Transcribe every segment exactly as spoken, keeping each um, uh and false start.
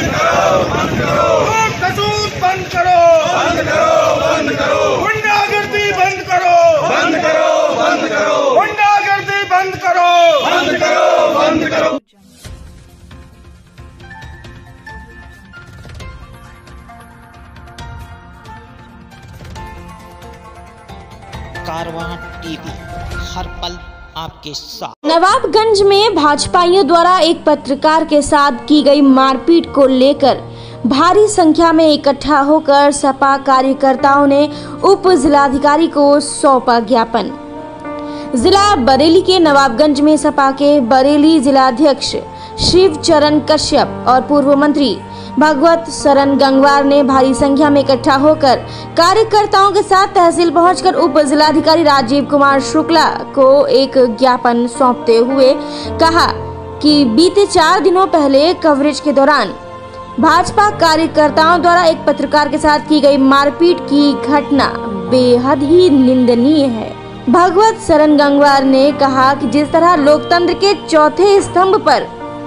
बंद करो, बंद करो, बंद करो, गुंडागर्दी बंद करो, बंद करो, बंद करो, गुंडागर्दी बंद करो, बंद करो, बंद करो। कारवां टीवी, हर पल आपके साथ। नवाबगंज में भाजपाइयों द्वारा एक पत्रकार के साथ की गई मारपीट को लेकर भारी संख्या में इकट्ठा होकर सपा कार्यकर्ताओं ने उप जिलाधिकारी को सौंपा ज्ञापन। जिला बरेली के नवाबगंज में सपा के बरेली जिलाध्यक्ष शिवचरण कश्यप और पूर्व मंत्री भगवत शरण गंगवार ने भारी संख्या में इकट्ठा होकर कार्यकर्ताओं के साथ तहसील पहुंचकर उप जिलाधिकारी राजीव कुमार शुक्ला को एक ज्ञापन सौंपते हुए कहा कि बीते चार दिनों पहले कवरेज के दौरान भाजपा कार्यकर्ताओं द्वारा एक पत्रकार के साथ की गई मारपीट की घटना बेहद ही निंदनीय है। भगवत शरण गंगवार ने कहा कि जिस तरह लोकतंत्र के चौथे स्तंभ पर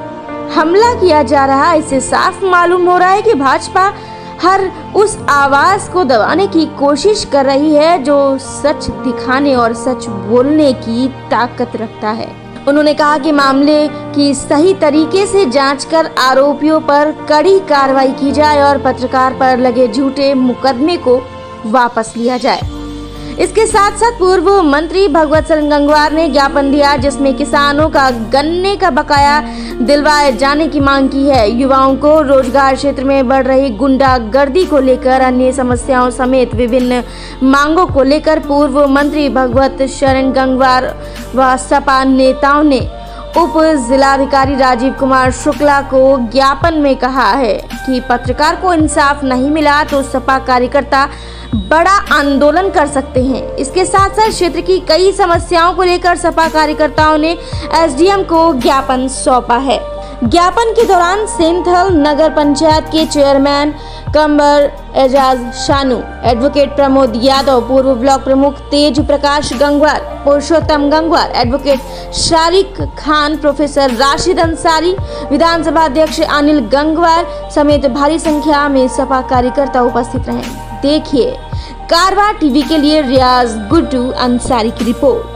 हमला किया जा रहा है, इससे साफ मालूम हो रहा है कि भाजपा हर उस आवाज को दबाने की कोशिश कर रही है जो सच दिखाने और सच बोलने की ताकत रखता है। उन्होंने कहा कि मामले की सही तरीके से जांच कर आरोपियों पर कड़ी कार्रवाई की जाए और पत्रकार पर लगे झूठे मुकदमे को वापस लिया जाए। इसके साथ साथ पूर्व मंत्री भगवत शरण गंगवार ने ज्ञापन दिया जिसमें किसानों का गन्ने का बकाया दिलवाए जाने की मांग की है। युवाओं को रोजगार क्षेत्र में बढ़ रही गुंडागर्दी को लेकर अन्य समस्याओं समेत विभिन्न मांगों को लेकर पूर्व मंत्री भगवत शरण गंगवार व सपा नेताओं ने उप जिलाधिकारी राजीव कुमार शुक्ला को ज्ञापन में कहा है कि पत्रकार को इंसाफ नहीं मिला तो सपा कार्यकर्ता बड़ा आंदोलन कर सकते हैं। इसके साथ साथ क्षेत्र की कई समस्याओं को लेकर सपा कार्यकर्ताओं ने एसडीएम को ज्ञापन सौंपा है। ज्ञापन के दौरान सेंथल नगर पंचायत के चेयरमैन कंबर एजाज शानू, एडवोकेट प्रमोद यादव, पूर्व ब्लॉक प्रमुख तेज प्रकाश गंगवार, पुरुषोत्तम गंगवार, एडवोकेट शारिक खान, प्रोफेसर राशिद अंसारी, विधानसभा अध्यक्ष अनिल गंगवार समेत भारी संख्या में सपा कार्यकर्ता उपस्थित रहे। देखिए कारवां टीवी के लिए रियाज गुड्डू अंसारी की रिपोर्ट।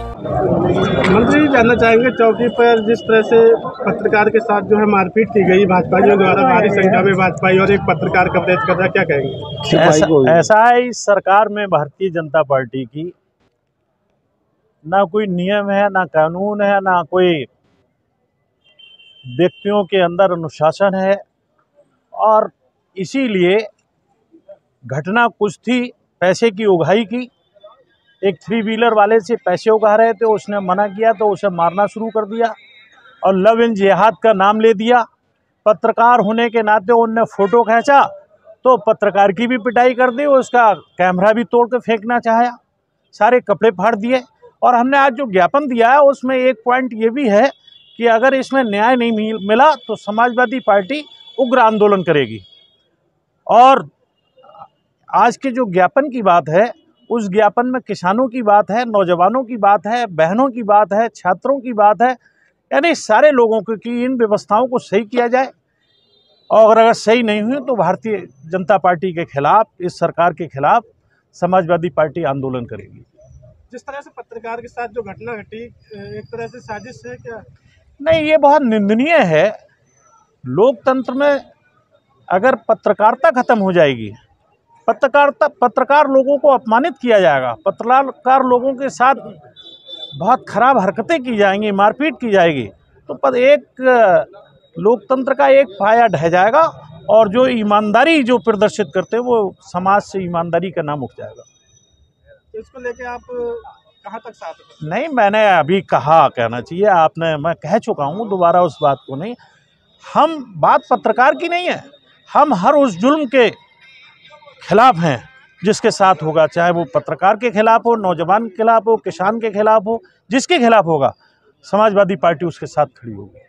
मंत्री जी जानना चाहेंगे, चौकी पर जिस तरह से पत्रकार के साथ जो है मारपीट की गई भाजपाइयों द्वारा, भारी संख्या में भाजपाई और एक पत्रकार कवरेज कर रहा, क्या कहेंगे? ऐसा, ऐसा है इस सरकार में भारतीय जनता पार्टी की ना कोई नियम है, ना कानून है, ना कोई व्यक्तियों के अंदर अनुशासन है। और इसीलिए घटना कुछ थी पैसे की उगाही की। एक थ्री व्हीलर वाले से पैसे उगा रहे थे, उसने मना किया तो उसे मारना शुरू कर दिया और लव इन जिहाद का नाम ले दिया। पत्रकार होने के नाते उनने फ़ोटो खींचा तो पत्रकार की भी पिटाई कर दी, उसका कैमरा भी तोड़ के फेंकना चाहा, सारे कपड़े फाड़ दिए। और हमने आज जो ज्ञापन दिया है उसमें एक पॉइंट ये भी है कि अगर इसमें न्याय नहीं मिला तो समाजवादी पार्टी उग्र आंदोलन करेगी। और आज के जो ज्ञापन की बात है उस ज्ञापन में किसानों की बात है, नौजवानों की बात है, बहनों की बात है, छात्रों की बात है, यानी सारे लोगों को कि इन व्यवस्थाओं को सही किया जाए। और अगर सही नहीं हुई तो भारतीय जनता पार्टी के खिलाफ, इस सरकार के खिलाफ समाजवादी पार्टी आंदोलन करेगी। जिस तरह से पत्रकार के साथ जो घटना घटी, एक तरह से साजिश है क्या? नहीं, ये बहुत निंदनीय है। लोकतंत्र में अगर पत्रकारिता खत्म हो जाएगी, पत्रकारिता पत्रकार लोगों को अपमानित किया जाएगा, पत्रकार लोगों के साथ बहुत खराब हरकतें की जाएंगी, मारपीट की जाएगी, तो पर एक लोकतंत्र का एक पाया ढह जाएगा और जो ईमानदारी जो प्रदर्शित करते हैं वो समाज से ईमानदारी का नाम उठ जाएगा। तो इसको लेके आप कहाँ तक साथ हैं? नहीं, मैंने अभी कहा, कहना चाहिए आपने, मैं कह चुका हूँ, दोबारा उस बात को नहीं। हम बात पत्रकार की नहीं है, हम हर उस जुल्म के खिलाफ हैं जिसके साथ होगा, चाहे वो पत्रकार के खिलाफ हो, नौजवान के खिलाफ हो, किसान के खिलाफ हो, जिसके खिलाफ होगा समाजवादी पार्टी उसके साथ खड़ी होगी।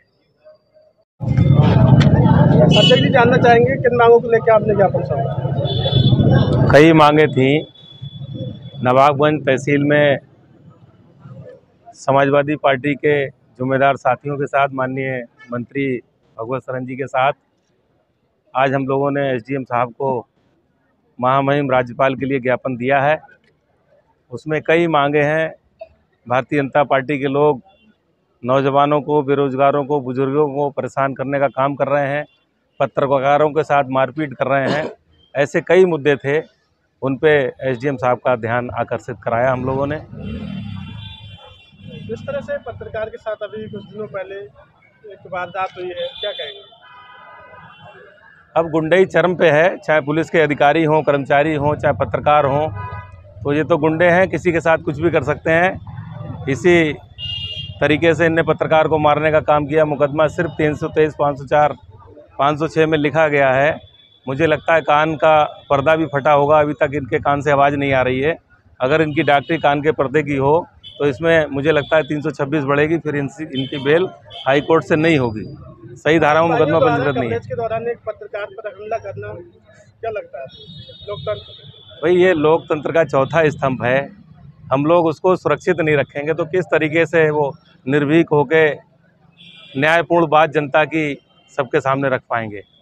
अध्यक्ष जी जानना चाहेंगे किन मांगों को लेकर आपने ज्ञापन सौंपा? कई मांगे थी। नवाबगंज तहसील में समाजवादी पार्टी के जिम्मेदार साथियों के साथ, माननीय मंत्री भगवत शरण जी के साथ आज हम लोगों ने एसडीएम साहब को महामहिम राज्यपाल के लिए ज्ञापन दिया है। उसमें कई मांगे हैं। भारतीय जनता पार्टी के लोग नौजवानों को, बेरोजगारों को, बुजुर्गों को परेशान करने का काम कर रहे हैं, पत्रकारों के साथ मारपीट कर रहे हैं। ऐसे कई मुद्दे थे, उन पे एसडीएम साहब का ध्यान आकर्षित कराया हम लोगों ने। जिस तरह से पत्रकार के साथ अभी कुछ दिनों पहले एक वारदात हुई है, क्या कहेंगे? अब गुंडई चरम पे है, चाहे पुलिस के अधिकारी हों, कर्मचारी हों, चाहे पत्रकार हों, तो ये तो गुंडे हैं, किसी के साथ कुछ भी कर सकते हैं। इसी तरीके से इनने पत्रकार को मारने का काम किया। मुकदमा सिर्फ तीन सौ तेईस, पाँच सौ चार, पाँच सौ छः में लिखा गया है। मुझे लगता है कान का पर्दा भी फटा होगा, अभी तक इनके कान से आवाज़ नहीं आ रही है। अगर इनकी डॉक्टरी कान के पर्दे की हो तो इसमें मुझे लगता है तीन सौ छब्बीस बढ़ेगी, फिर इनसी इनकी बेल हाई कोर्ट से नहीं होगी। सही धारा में मुकदमा पंजीकृत नहीं है। के दौरान एक पत्रकार पर हमला करना क्या लगता है लोकतंत्र? भाई, ये लोकतंत्र का चौथा स्तंभ है। हम लोग उसको सुरक्षित नहीं रखेंगे तो किस तरीके से वो निर्भीक होकर न्यायपूर्ण बात जनता की सबके सामने रख पाएंगे।